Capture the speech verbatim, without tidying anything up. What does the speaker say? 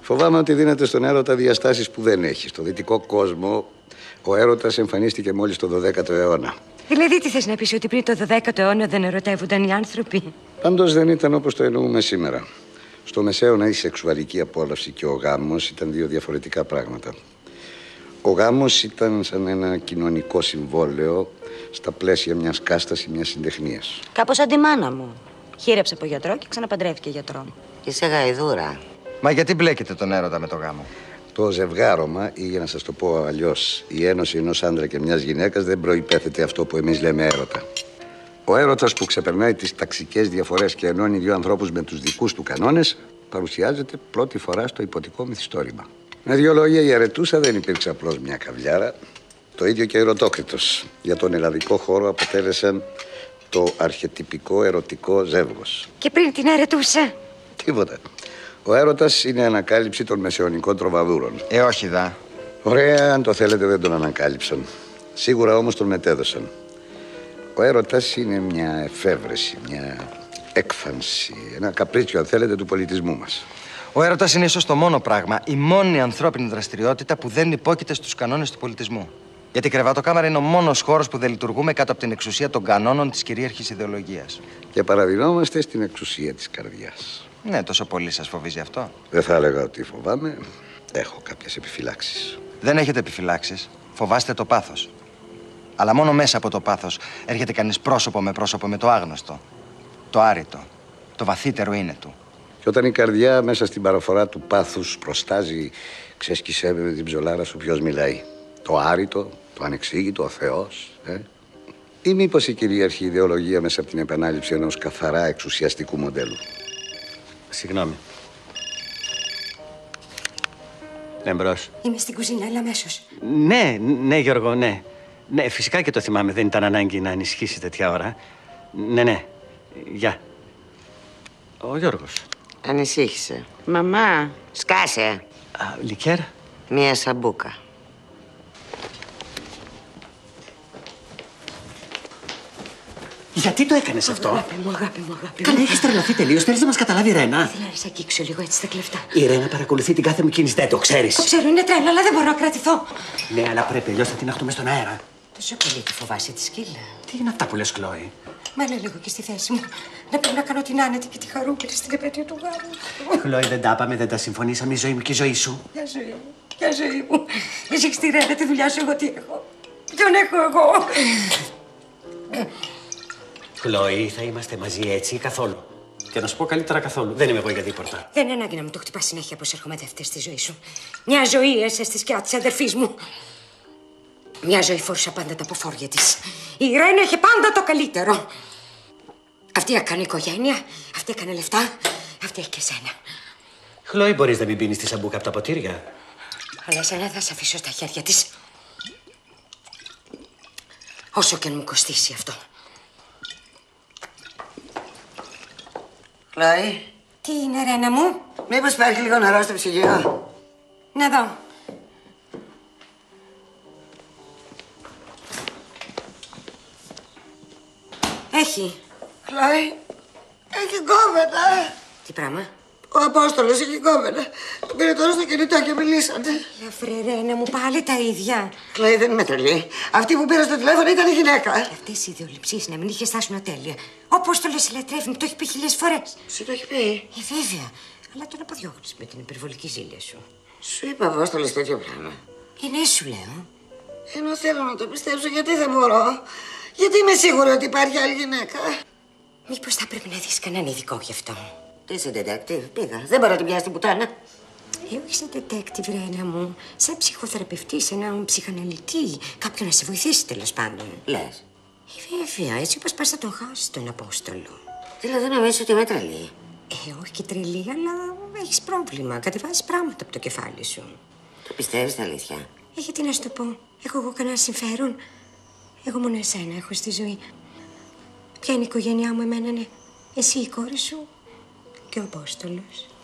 Φοβάμαι ότι δίνεται στον έρωτα διαστάσεις που δεν έχει. Στο δυτικό κόσμο ο έρωτας εμφανίστηκε μόλις το δωδέκατο αιώνα. Δηλαδή τι θες να πεις, ότι πριν το δωδέκατο αιώνα δεν ερωτεύονταν οι άνθρωποι? Πάντως δεν ήταν όπως το εννοούμε σήμερα. Στο Μεσαίωνα η σεξουαλική απόλαυση και ο γάμος ήταν δύο διαφορετικά πράγματα. Ο γάμος ήταν σαν ένα κοινωνικό συμβόλαιο στα πλαίσια μιας κάστας ή μιας συντεχνίας. Κάπως σαν τη μάνα μου. Χείρεψε από γιατρό και ξαναπαντρεύτηκε γιατρό. Είσαι γαϊδούρα. Μα γιατί μπλέκετε τον έρωτα με το γάμο? Το ζευγάρωμα, ή για να σας το πω αλλιώς, η ένωση ενός άντρα και μιας γυναίκας δεν προϋπέθεται αυτό που εμείς λέμε έρωτα. Ο έρωτας που ξεπερνάει τις ταξικές διαφορές και ενώνει δύο ανθρώπους με τους δικούς του κανόνες παρουσιάζεται πρώτη φορά στο υποτικό μυθιστόρημα. Με δύο λόγια, η Αρετούσα δεν υπήρξε απλώς μια καβλιάρα. Το ίδιο και ο Ερωτόκριτος. Για τον ελλαδικό χώρο αποτέλεσαν το αρχετυπικό ερωτικό ζεύγος. Και πριν την Αρετούσα? Τίποτα. Ο έρωτας είναι ανακάλυψη των μεσαιωνικών τροβαδούρων. Ε, όχι δα. Ωραία, αν το θέλετε δεν τον ανακάλυψαν. Σίγουρα όμως τον μετέδωσαν. Ο έρωτας είναι μια εφεύρεση, μια έκφανση, ένα καπρίτσιο αν θέλετε του πολιτισμού μας. Ο έρωτας είναι ίσως το μόνο πράγμα, η μόνη ανθρώπινη δραστηριότητα που δεν υπόκειται στους κανόνες του πολιτισμού. Γιατί η κρεβατοκάμαρα είναι ο μόνος χώρος που δεν λειτουργούμε κάτω από την εξουσία των κανόνων της κυρίαρχης ιδεολογίας. Και παραδεινόμαστε στην εξουσία της καρδιάς. Ναι, τόσο πολύ σας φοβίζει αυτό? Δεν θα έλεγα ότι φοβάμαι. Έχω κάποιες επιφυλάξεις. Δεν έχετε επιφυλάξεις. Φοβάστε το πάθος. Αλλά μόνο μέσα από το πάθος έρχεται κανείς πρόσωπο με πρόσωπο με το άγνωστο. Το άρρητο. Το βαθύτερο είναι του. Και όταν η καρδιά μέσα στην παραφορά του πάθους προστάζει, ξέσκισέ με την ψολάρα σου ποιος μιλάει. Το άρρητο, το ανεξήγητο, ο Θεός. Ε? Ή μήπως η κυρίαρχη ιδεολογία μέσα από την επανάληψη ενός καθαρά εξουσιαστικού μοντέλου. Συγγνώμη. Εμπρός. Είμαι στην κουζίνα, αλλά αμέσως. Ναι, ναι, Γιώργο, ναι. Ναι, φυσικά και το θυμάμαι. Δεν ήταν ανάγκη να ανησυχήσει τέτοια ώρα. Ναι, ναι. Γεια. Ο Γιώργος. Ανησύχησε. Μαμά, σκάσε. Α, λικέρ. Μία σαμπούκα. Γιατί το έκανες αυτό? Αγάπη μου, αγάπη μου, αγάπη μου. Καλά, έχεις τρελαθεί τελείως. Θέλεις να μας καταλάβει η Ρένα? Ήθελα να σε αγγίξω λίγο έτσι τα κλεφτά. Η Ρένα παρακολουθεί την κάθε μου κίνηση, δεν το ξέρεις. Το ξέρω, είναι τρέλα, αλλά δεν μπορώ να κρατηθώ. Ναι, αλλά πρέπει, αλλιώς θα την αχτούμε στον αέρα. Τόσο πολύ τη φοβάσαι τη σκύλα. Τι είναι αυτά που λες, Κλόη? Μα έλα λίγο και στη θέση μου. Να πρέπει να κάνω την άνετη και τη χαρούμενη στην επέτειο του γάμου. Κλόη, δεν τα είπαμε, δεν τα συμφωνήσαμε. Η ζωή μου και η ζωή σου. Ποια ζωή μου, ποια ζωή μου. Εσύ έχεις τη Ρένα, τη δουλειά σου, εγώ τι έχω. Ποιον έχω εγώ. Κλόη, θα είμαστε μαζί έτσι ή καθόλου? Και να σου πω καλύτερα καθόλου. Δεν είμαι εγώ για τίποτα. Δεν είναι ανάγκη να μου το χτυπάς συνέχεια πως έρχομαι δεύτερη στη ζωή σου. Μια ζωή έσαι στη σκιά της αδερφής μου. Μια ζωή φόρουσα πάντα τα αποφόρια της. Η Ρένα είχε πάντα το καλύτερο. Αυτή έκανε οικογένεια, αυτή έκανε λεφτά, αυτή έχει και σένα. Χλόη, μπορείς να μην πίνεις τη σαμπούκα από τα ποτήρια? Αλλά εσένα θα σε αφήσω στα χέρια της. Όσο και αν μου κοστίσει αυτό. Κλόη. Τι είναι, Ρένα μου? Μήπως υπάρχει λίγο νερό στο ψυγείο? Να δω. Έχει. Κλόη, έχει κόμενα. Τι πράγμα? Ο Απόστολος έχει κόμενα. Τον πήρε τώρα στο κινητό και μιλήσατε. Λαφρέ, Ρένα μου, πάλι τα ίδια. Κλόη, δεν είμαι τρελή. Αυτή που πήρα στο τηλέφωνο ήταν η γυναίκα. Και αυτές οι ιδεολειψίες να μην είχε στάσουν ατέλεια. Ο Απόστολος λατρεύει, μου το έχει πει χίλιες φορές. Σου το έχει πει? Ε, βέβαια. Αλλά τον αποδιώχνεις με την υπερβολική ζήλια σου. Σου είπε ο Απόστολος τέτοιο πράγμα? Ε, ναι, σου λέω. Ενώ θέλω να το πιστέψω, γιατί δεν μπορώ. Γιατί είμαι σίγουρη ότι υπάρχει άλλη γυναίκα. Μήπως θα πρέπει να δεις κανέναν ειδικό γι' αυτό. Τι είσαι detective? Πήγα. Δεν μπορώ να την πιάσει την πουτάνα. Ε, όχι σαν detective, Ρένα μου. Σαν ψυχοθεραπευτή, σε έναν ψυχαναλυτή. Κάποιον να σε βοηθήσει, τέλος πάντων. Λες? Ε, βέβαια, έτσι όπως πας θα τον χάσεις τον Απόστολο. Δηλαδή νομίζεις ότι είμαι τρελή? Ε, όχι και τρελή, αλλά έχεις πρόβλημα. Κατεβάζεις πράγματα από το κεφάλι σου. Το πιστεύεις τα αλήθεια? Ε, γιατί να σου το πω. Έχω εγώ κανένα συμφέρον? Εγώ μόνο εσένα έχω στη ζωή. Ποια είναι η οικογένειά μου? Εμένα είναι εσύ, η κόρη σου και ο Απόστολος.